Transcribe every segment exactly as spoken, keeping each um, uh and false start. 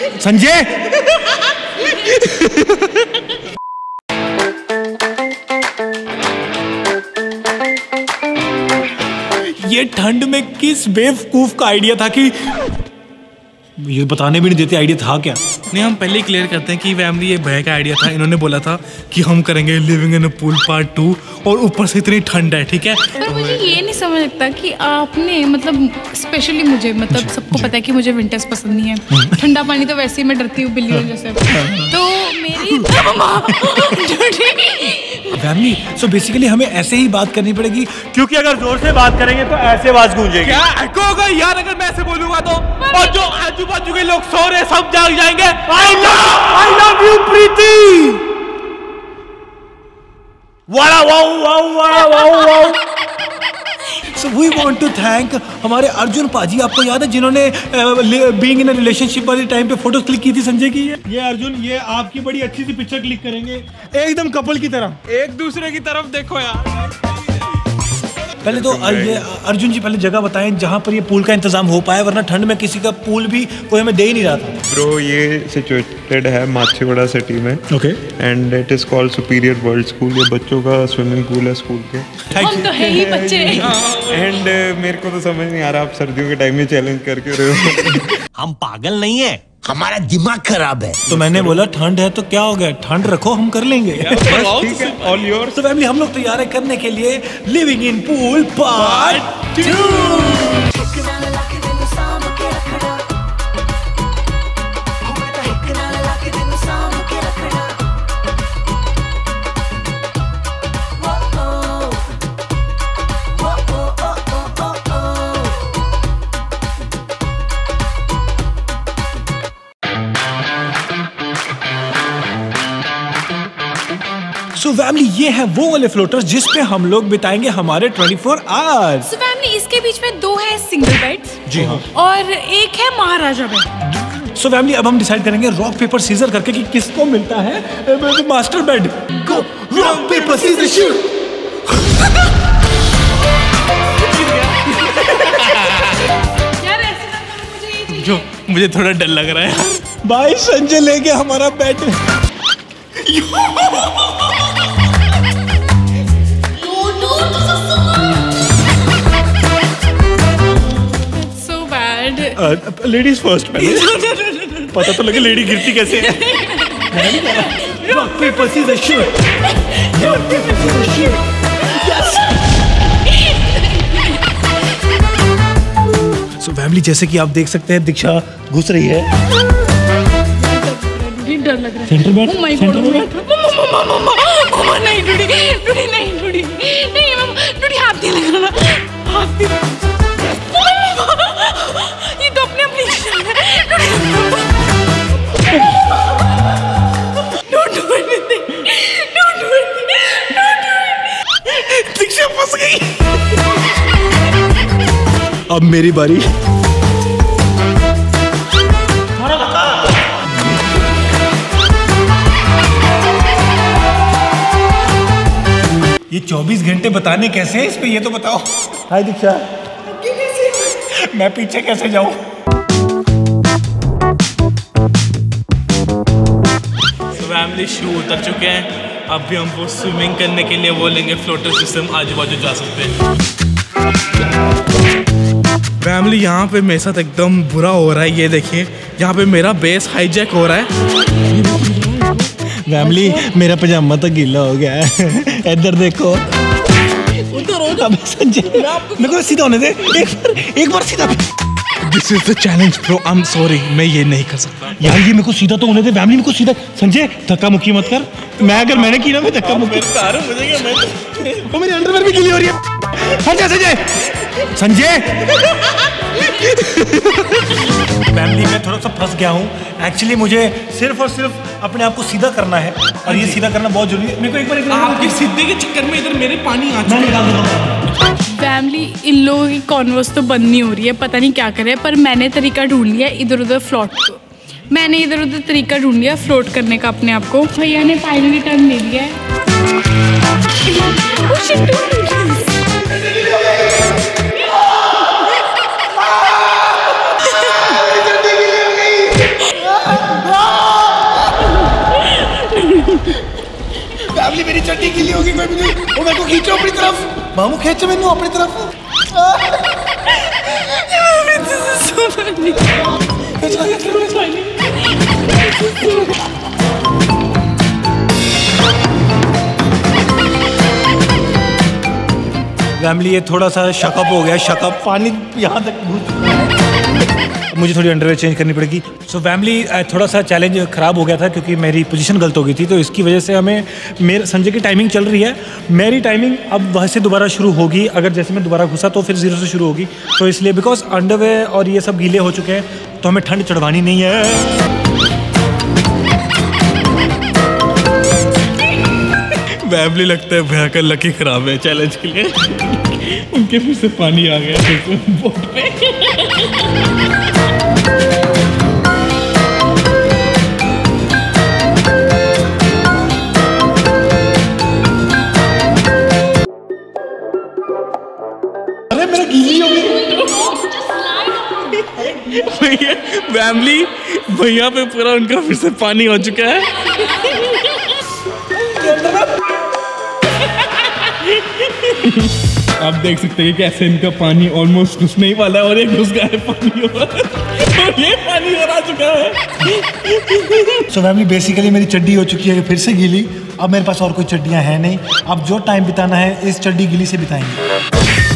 संजय ये ठंड में किस बेवकूफ का आइडिया था कि ये बताने भी नहीं देते आइडिया था क्या? नहीं, हम पहले ही क्लियर करते हैं कि फैमिली ये भैया का आइडिया था। इन्होंने बोला था कि हम करेंगे living in a pool part two और ऊपर से इतनी ठंड है, ठीक है। पर मुझे ये नहीं समझ लगता कि आपने मतलब स्पेशली मुझे मतलब सबको पता है कि मुझे विंटर्स पसंद नहीं है, ठंडा पानी तो वैसे ही मैं डरती हूँ बिल्लियों जैसे, तो मेरी फैमिली सो बेसिकली हमें ऐसे ही बात करनी पड़ेगी, क्योंकि अगर जोर से बात करेंगे तो ऐसे आवाज गूंजेगी। क्या एको होगा यार अगर मैं ऐसे बोलूंगा तो, और जो आजू बाजू के लोग सो रहे सब जाग जाएंगे। I love I love you Preeti. वाह वाह वाह वाह वाह वाह। So we want to thank हमारे अर्जुन पाजी, आपको याद है जिन्होंने बीइंग इन अ रिलेशनशिप वाले टाइम पे फोटोज क्लिक की थी संजय की। ये अर्जुन ये आपकी बड़ी अच्छी सी पिक्चर क्लिक करेंगे एकदम कपल की तरह, एक दूसरे की तरफ देखो यार। पहले तो ये अर्जुन जी पहले जगह बताएं जहाँ पर ये पूल का इंतजाम हो पाया, वरना ठंड में किसी का पूल भी कोई हमें दे ही नहीं रहा था। ब्रो ये सिचुएटेड है माछीवाड़ा सिटी में, okay, and it is called superior world school. ये बच्चों का स्विमिंग पूल है स्कूल के। हम तो है ही बच्चे। एंड मेरे को तो समझ नहीं आ रहा आप सर्दियों के टाइम में चैलेंज करके रहे हो। हम पागल नहीं है, हमारा दिमाग खराब है। तो मैंने बोला ठंड है तो क्या हो गया, ठंड रखो हम कर लेंगे। ठीक है, ऑल योर्स। तो फैमिली हम लोग तैयार है करने के लिए living in pool part two. So family ये है वो वाले फ्लोटर्स जिस पे हम लोग बिताएंगे हमारे चौबीस आवर्स। सो फैमिली इसके बीच में दो है सिंगल बेड्स, जी हाँ, और एक है महाराजा बेड। सो फैमिली अब हम डिसाइड करेंगे रॉक पेपर सीजर करके कि किसको मिलता है master bed. Go rock paper scissor shoot. यार ऐसे ना करो, मुझे ये चाहिए। जो मुझे थोड़ा डर लग रहा है। भाई संजय लेके हमारा बेड। लेडीज फर्स्ट पहले पता तो लगे लेडी गिरती कैसे है। Rock paper scissor shoot. Rock paper scissor shoot. Yes. So family जैसे कि आप देख सकते हैं दीक्षा घुस रही है। डर लग रहा है। Centre bed. Oh my god. Mamma mamma mamma नहीं डूडी डूडी नहीं डूडी नहीं मम्मा डूडी हाथ नहीं लगाना हाथ नहीं। ये तो अपने अपने don't do anything don't do anything don't do. Diksha फंस गई। अब मेरी बारी। ये चौबीस घंटे बताने कैसे हैं इस पे, ये तो बताओ। हाय दीक्षा, मैं पीछे कैसे जाऊं? फैमिली शू उतर चुके हैं, अब भी हमको स्विमिंग करने के लिए वो लेंगे फ्लोटर सिस्टम, आजू बाजू जा सकते हैं। फैमिली यहाँ पे मेरे साथ एकदम बुरा हो रहा है, ये देखिए यहाँ पे मेरा बेस हाईजैक हो रहा है। फैमिली मेरा पजामा तो गीला हो गया है। इधर देखो। अब संजय मेरे को सीधा होने दे, एक बार एक बार सीधा। This is the challenge bro, I am sorry, मैं ये नहीं कर सकता यार। ये मेरे को सीधा तो होने दे फैमिली, मेरे को सीधा। संजय धक्का मुक्की मत कर, मैं अगर मैंने की ना मैं धक्का मुक्की। मुझे क्या, मैं वो मेरी अंडरवेयर भी गीली हो रही है। हट जा संजय। संजय फैमिली मैं थोड़ा सा फंस गया हूँ एक्चुअली। मुझे सिर्फ और सिर्फ अपने आप को सीधा करना है, और ये सीधा करना बहुत जरूरी है। मेरे को एक बार एक आपके सीधे के चक्कर में इधर मेरे पानी आ चुका है। फैमिली इन लोगों की कॉन्वर्स तो बंद नहीं हो रही है, पता नहीं क्या करें, पर मैंने तरीका ढूंढ लिया इधर उधर फ्लोट मैंने इधर उधर तरीका ढूंढ लिया फ्लोट करने का अपने आप को। भैया ने फाइनली टर्न ले लिया है। मेरी चड्डी गीली होगी, कोई मुझे वो मेरे को खींचो अपनी तरफ, मामू खींचो मैनू अपनी तरफ। फैमिली ये थोड़ा सा शकअप हो गया, शकअप पानी यहाँ तक घुस चुका है, मुझे थोड़ी अंडरवेयर चेंज करनी पड़ेगी। सो फैमिली थोड़ा सा चैलेंज खराब हो गया था क्योंकि मेरी पोजीशन गलत हो गई थी, तो इसकी वजह से हमें मेरे संजय की टाइमिंग चल रही है, मेरी टाइमिंग अब वहाँ से दोबारा शुरू होगी। अगर जैसे मैं दोबारा घुसा तो फिर जीरो से शुरू होगी, तो इसलिए बिकॉज अंडरवेयर और ये सब गीले हो चुके हैं तो हमें ठंड चढ़वानी नहीं है। फैमिली लगता है भैया का लकी खराब है चैलेंज के लिए। उनके फिर से पानी आ गया फिर से बोट पे। अरे मेरा गीली हो गई भैया फैमिली भैया पे पूरा उनका फिर से पानी हो चुका है। आप देख सकते हैं कैसे इनका पानी ऑलमोस्ट घुसने ही वाला है और ये घुस गया है पानी और ये पानी और आ चुका है। सो फैमिली बेसिकली मेरी चड्डी हो चुकी है फिर से गीली, अब मेरे पास और कोई चड्डियां हैं नहीं, अब जो टाइम बिताना है इस चड्डी गीली से बिताएंगे।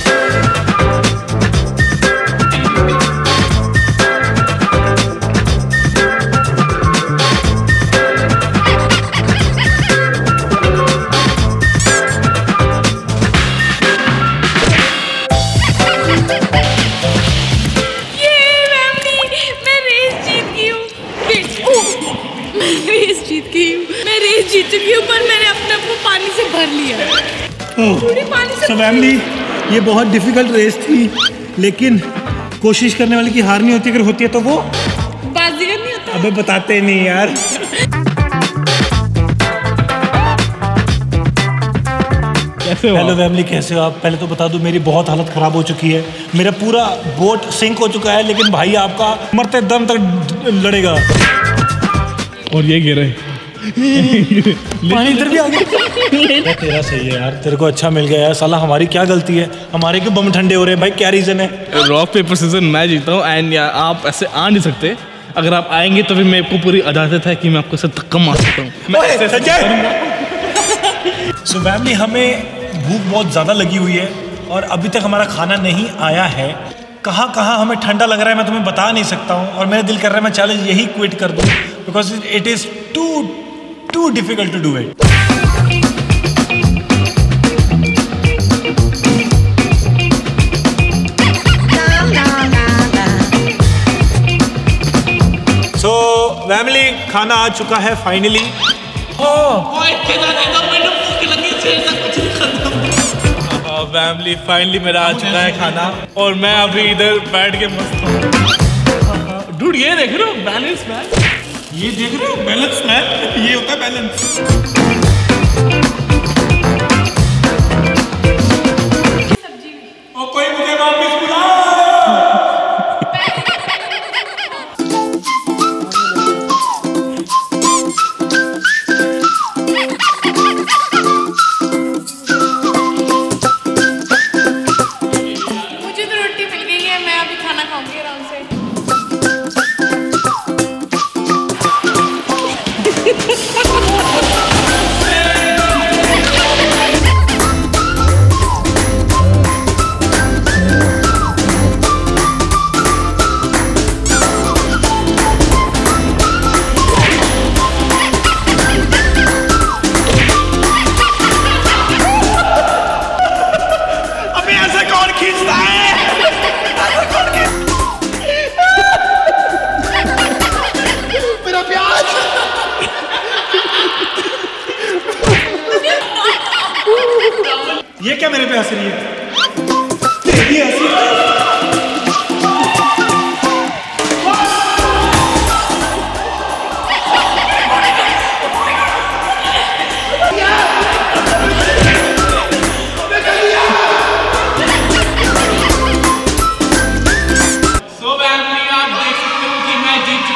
जीत चुकी हूँ पर मैंने अपने आप को पानी से भर लिया। पूरी पानी से। so फैमिली ये बहुत डिफिकल्ट रेस थी, लेकिन कोशिश करने वाले की हार नहीं होती, अगर होती है तो वो बाजीगर नहीं होता। अबे बताते नहीं यार। कैसे हो? हेलो फैमिली कैसे हो आप? पहले तो बता दूं मेरी बहुत हालत खराब हो चुकी है, मेरा पूरा बोट सिंक हो चुका है, लेकिन भाई आपका मरते दम तक लड़ेगा। और ये गिरे पानी इधर भी आ गया। तेरा सही है यार, तेरे को अच्छा मिल गया यार। साला हमारी क्या गलती है, हमारे क्यों बम ठंडे हो रहे हैं भाई, क्या रीजन है? रॉक पेपर सीजन मैं जीता हूँ एंड यार आप ऐसे आ नहीं सकते। अगर आप आएंगे तो फिर मेरे को पूरी इजाजत है कि मैं आपको ऐसे धक्का मार सकता हूँ। सो फैमिली हमें भूख बहुत ज़्यादा लगी हुई है और अभी तक हमारा खाना नहीं आया है। कहाँ कहाँ हमें ठंडा लग रहा है मैं तुम्हें बता नहीं सकता हूँ, और मेरा दिल कर रहा है मैं चैलेंज यही क्विट कर दूँ because it is too too difficult to do it. So family खाना आ चुका है फाइनली। फैमिली फाइनली मेरा आ चुका है खाना और मैं अभी इधर बैठ के मस्त हूँ। डूड ये देख रहे हो बैलेंस मैन, ये देख रहे हो बैलेंस मैन, ये होता है बैलेंस। और कोई मुझे वापस बुलाओ। ये क्या मेरे पे हंस रही है? तेरी हंसी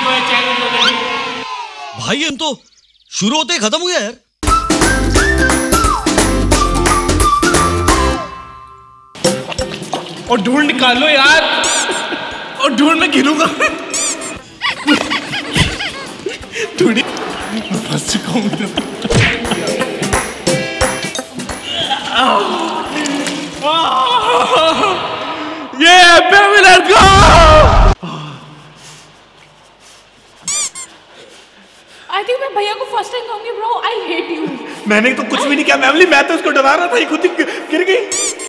भाई हम तो शुरू होते ही खत्म हुआ यार। और ढूंढ निकालो यार, और ढूंढ में गिरूंगा। ढूंढी फंस चुका हूँ इधर। ये baby let's go. I think मैं भैया को फर्स्ट टाइम कहूंगी ब्रो आई हेट यू। मैंने तो कुछ भी नहीं किया मैमली, मैं तो उसको डरा रहा था, ये खुद ही गिर गई।